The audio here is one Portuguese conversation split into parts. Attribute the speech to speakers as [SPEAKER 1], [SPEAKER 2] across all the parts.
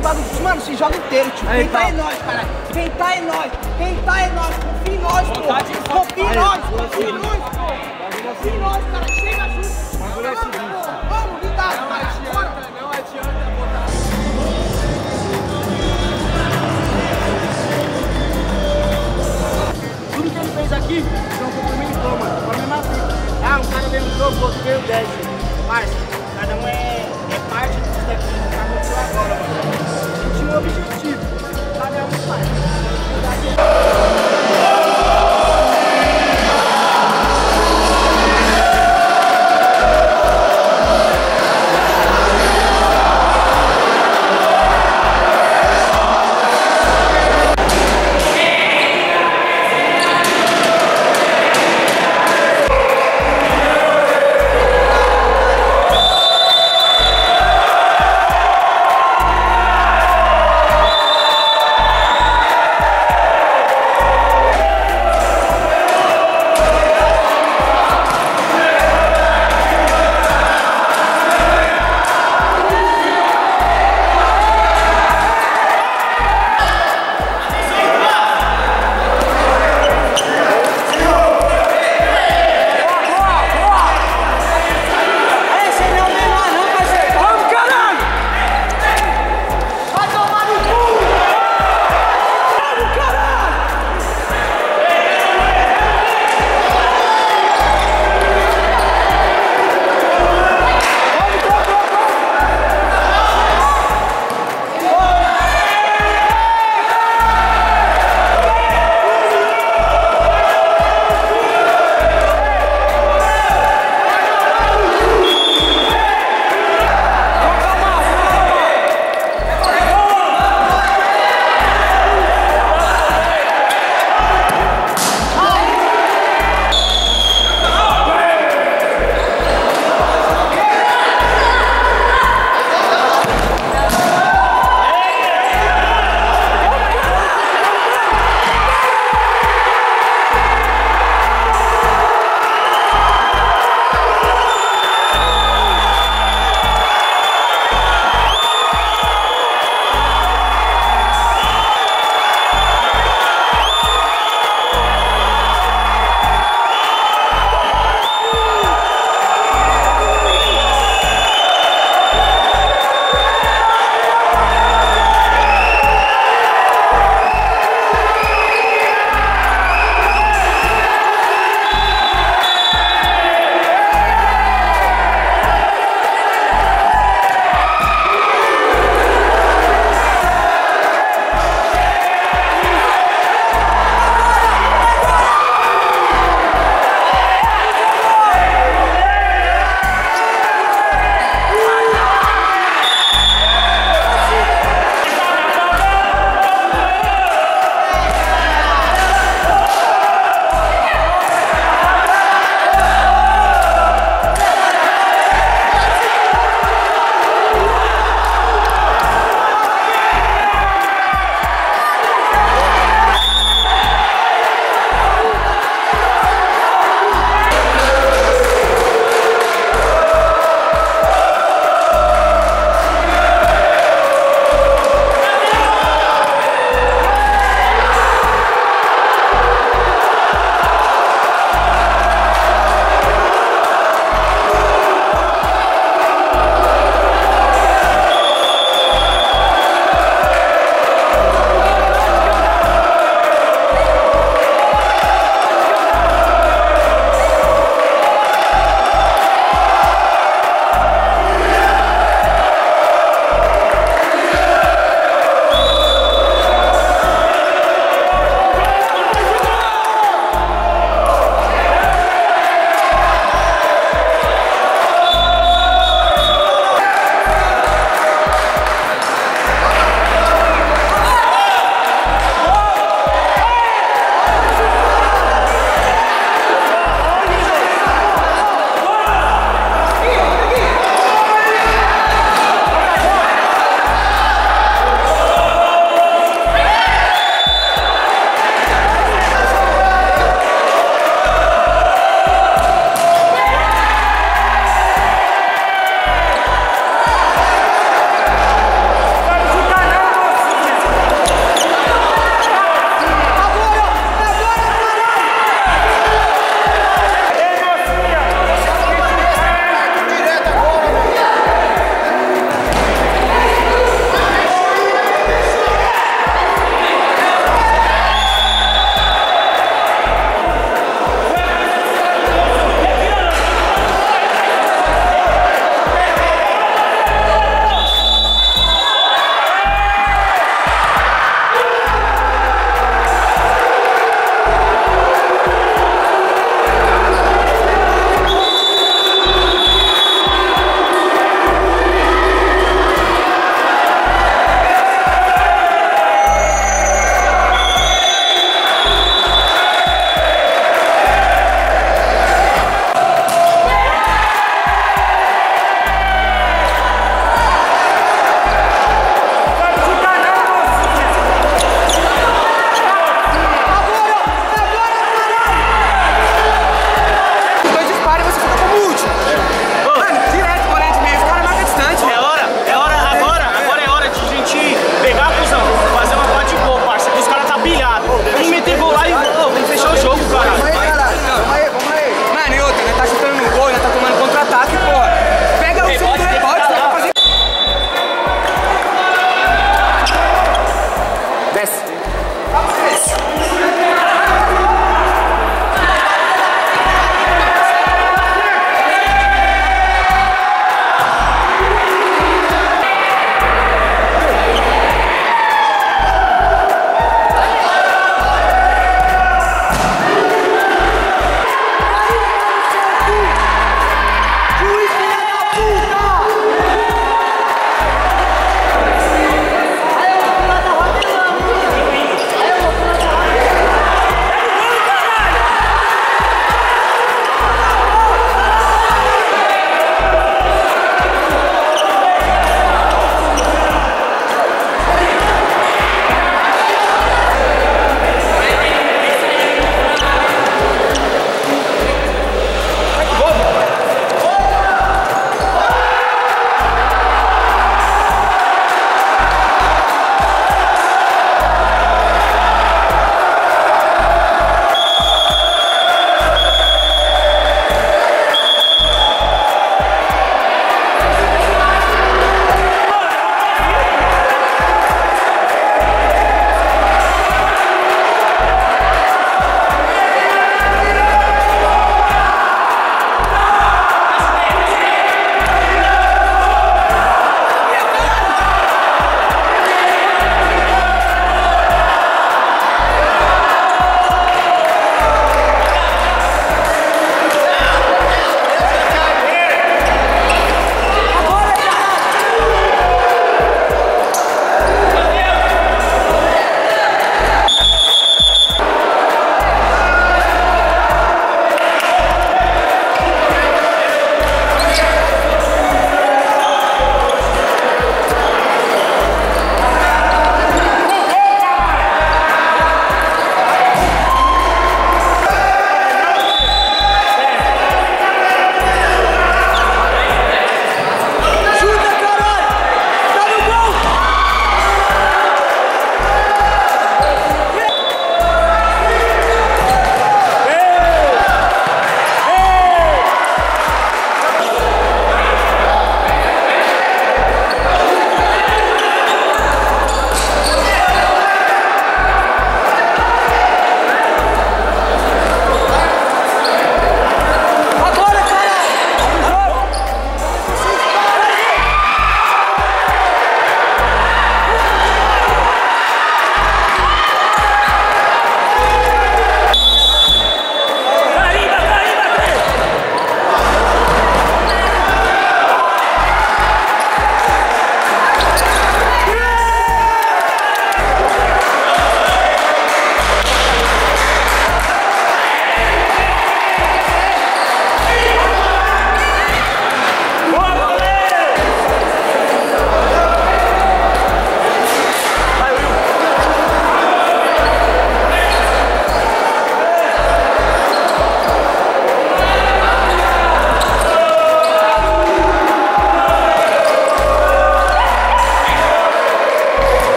[SPEAKER 1] o bagulho. Mano, se joga inteiro, tio. Quem tá é nós, caralho. Quem tá é nós. Quem tá é nós. Confia em nós, pô. Confia em nós. Confia em nós, pô. Confia em nós, cara. Chega junto. Vamos, lidar, cara.
[SPEAKER 2] Não adianta botar.
[SPEAKER 1] Tudo que ele fez aqui, não cumprimentou, mano. Foi a mesma fita. Ah, um cara veio no jogo, o outro veio 10. Parça, cada um é parte disso daqui. Tá acontecendo agora, mano. Tinha um objetivo. Cada um faz.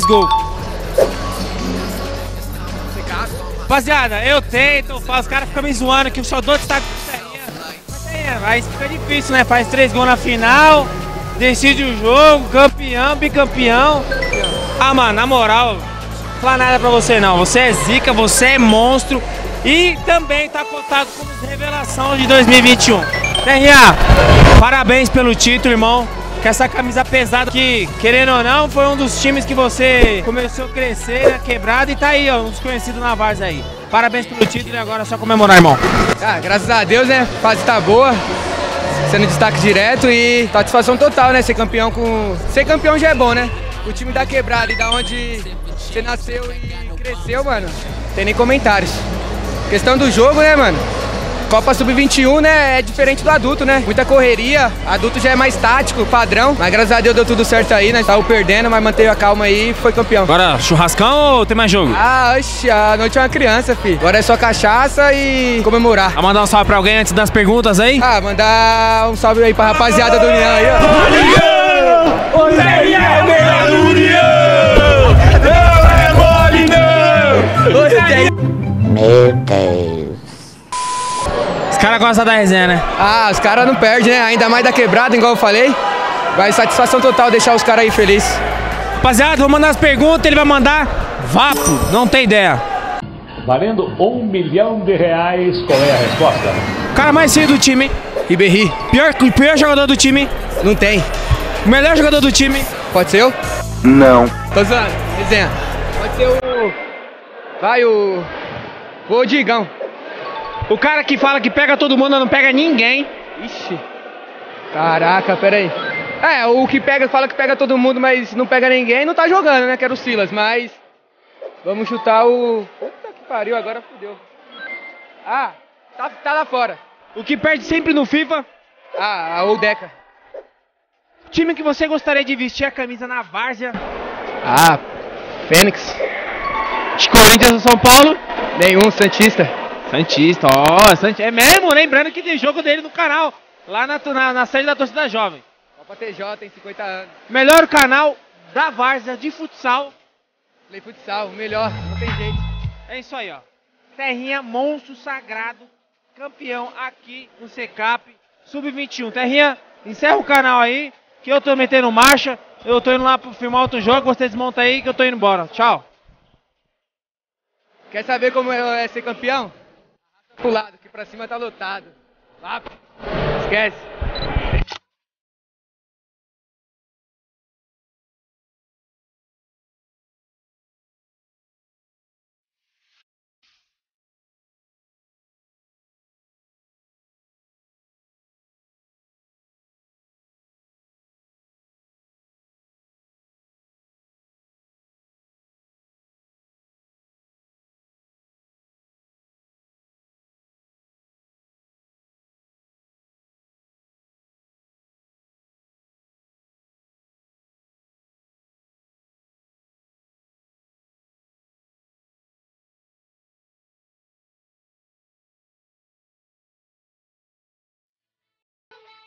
[SPEAKER 3] gols. Rapaziada, eu tento, os caras ficam me zoando que eu só dou destaque pro Terrinha. Mas Terrinha, aí fica difícil, né? Faz 3 gols na final, decide o jogo, campeão, bicampeão. Ah, mano, na moral, não vou falar nada pra você não. Você é zica, você é monstro e também tá cotado como revelação de 2021. Terrinha, parabéns pelo título, irmão. Com essa camisa pesada que, querendo ou não, foi um dos times que você começou a crescer na quebrada e tá aí, ó, um dos conhecidos na Várzea aí. Parabéns pelo título e agora é só comemorar, irmão.
[SPEAKER 2] Ah, graças a Deus, né? A fase tá boa, sendo destaque direto e satisfação total, né? Ser campeão já é bom, né? O time da quebrada e da onde você nasceu e cresceu, mano, tem nem comentários. Questão do jogo, né, mano? Copa Sub-21, né, é diferente do adulto, né? Muita correria, adulto já é mais tático, padrão. Mas graças a Deus deu tudo certo aí, nós tava perdendo, mas manteve a calma aí e foi campeão.
[SPEAKER 3] Agora, churrascão ou tem mais jogo?
[SPEAKER 2] Ah, oxe, a noite é uma criança, filho. Agora é só cachaça e comemorar.
[SPEAKER 3] Vai mandar um salve pra alguém antes das perguntas aí?
[SPEAKER 2] Ah, mandar um salve aí pra rapaziada do União aí, ó.
[SPEAKER 1] União! O Terrinha é o melhor do União! Não é mole, não!
[SPEAKER 4] Meu Deus.
[SPEAKER 3] Os caras gostam da resenha, né?
[SPEAKER 2] Ah, os caras não perdem, né? Ainda mais da quebrada, igual eu falei. Vai satisfação total deixar os caras aí felizes.
[SPEAKER 3] Rapaziada, vou mandar as perguntas, ele vai mandar vapo, não tem ideia.
[SPEAKER 5] Valendo R$1 milhão, qual é a resposta?
[SPEAKER 3] O cara mais feio do time,
[SPEAKER 2] Ribéry,
[SPEAKER 3] pior jogador do time,
[SPEAKER 2] não tem.
[SPEAKER 3] o melhor jogador do time.
[SPEAKER 2] Pode ser eu?
[SPEAKER 4] Não.
[SPEAKER 2] Tô zoando, resenha. Pode ser o... Vai o Digão.
[SPEAKER 3] O cara que fala que pega todo mundo, não pega ninguém.
[SPEAKER 2] Ixi. Caraca, pera aí. É, o que fala que pega todo mundo, mas não pega ninguém, não tá jogando, né? Que era o Silas, mas... Vamos chutar o... Puta que pariu, agora fodeu. Ah, tá lá fora.
[SPEAKER 3] O que perde sempre no FIFA.
[SPEAKER 2] Ah, o Deca.
[SPEAKER 3] Time que você gostaria de vestir a camisa na Várzea.
[SPEAKER 2] Ah, Fênix.
[SPEAKER 3] De Corinthians ou São Paulo?
[SPEAKER 2] Nenhum, Santista.
[SPEAKER 3] Santista, ó, é mesmo, lembrando que tem jogo dele no canal, lá na sede da torcida jovem.
[SPEAKER 2] Copa TJ, tem 50 anos.
[SPEAKER 3] Melhor canal da Várzea de futsal.
[SPEAKER 2] Play futsal, melhor, não tem jeito.
[SPEAKER 3] É isso aí, ó. Terrinha, monstro sagrado, campeão aqui no Secap, Sub-21. Terrinha, encerra o canal aí, que eu tô metendo marcha, eu tô indo lá pra filmar outro jogo, você desmonta aí que eu tô indo embora. Tchau.
[SPEAKER 2] Quer saber como é ser campeão? Pro lado, que pra cima tá lotado. Lá, esquece.